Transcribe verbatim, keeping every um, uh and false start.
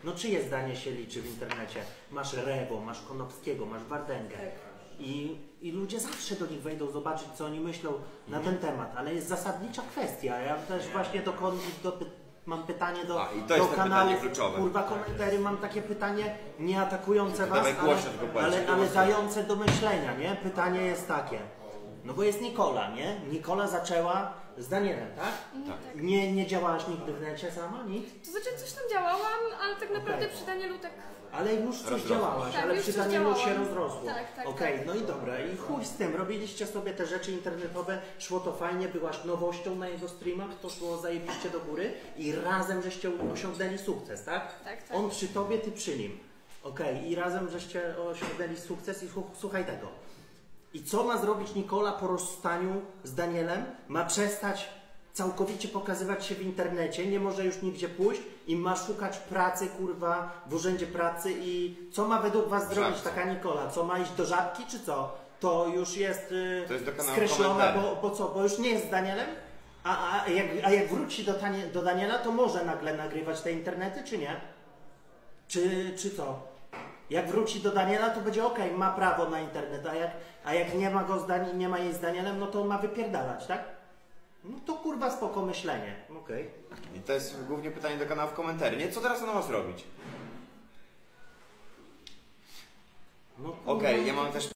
No czyje zdanie się liczy w internecie? Masz Rewo, masz Konopskiego, masz Wardęgę. Tak. I, I ludzie zawsze do nich wejdą zobaczyć, co oni myślą na ten temat, ale jest zasadnicza kwestia. Ja też właśnie do, do, mam pytanie do, A, i to jest do kanału, kurwa, komentarzy, mam takie pytanie nie atakujące was, ale, ale, ale dające do myślenia, nie? Pytanie jest takie, no bo jest Nikola, nie? Nikola zaczęła z Danielem, tak? tak. Nie, nie działałaś nigdy w necie sama, nic? To znaczy coś tam działałam, ale tak naprawdę okay. przy Danielu tak... Ale już coś Rozrosło. działałaś, tak, ale przy Danielu się rozrosło. Tak, tak, Okej, tak. no i dobra, i chuj z tym, robiliście sobie te rzeczy internetowe, szło to fajnie, byłaś nowością na jego streamach, to szło zajebiście do góry i razem żeście osiągnęli sukces, tak? Tak, tak. On przy tobie, ty przy nim. Okej, i razem żeście osiągnęli sukces i słuchaj tego. I co ma zrobić Nikola po rozstaniu z Danielem? Ma przestać całkowicie pokazywać się w internecie, nie może już nigdzie pójść i ma szukać pracy, kurwa, w urzędzie pracy i co ma według was zrobić taka Nikola? Co, ma iść do Żabki, czy co? To już jest, yy, to jest skreślona, bo, bo co, bo już nie jest z Danielem? A, a, jak, a jak wróci do, tanie, do Daniela, to może nagle nagrywać te internety, czy nie? Czy, czy co? Jak wróci do Daniela, to będzie ok, ma prawo na internet, a jak, a jak nie ma go z Dani nie ma jej z Danielem, no to ma wypierdalać, tak? No to kurwa spoko myślenie, okej. Okay. I to jest głównie pytanie do kanału w komentarzy, nie? Co teraz ona ma zrobić? No, okej, okay, ja mam też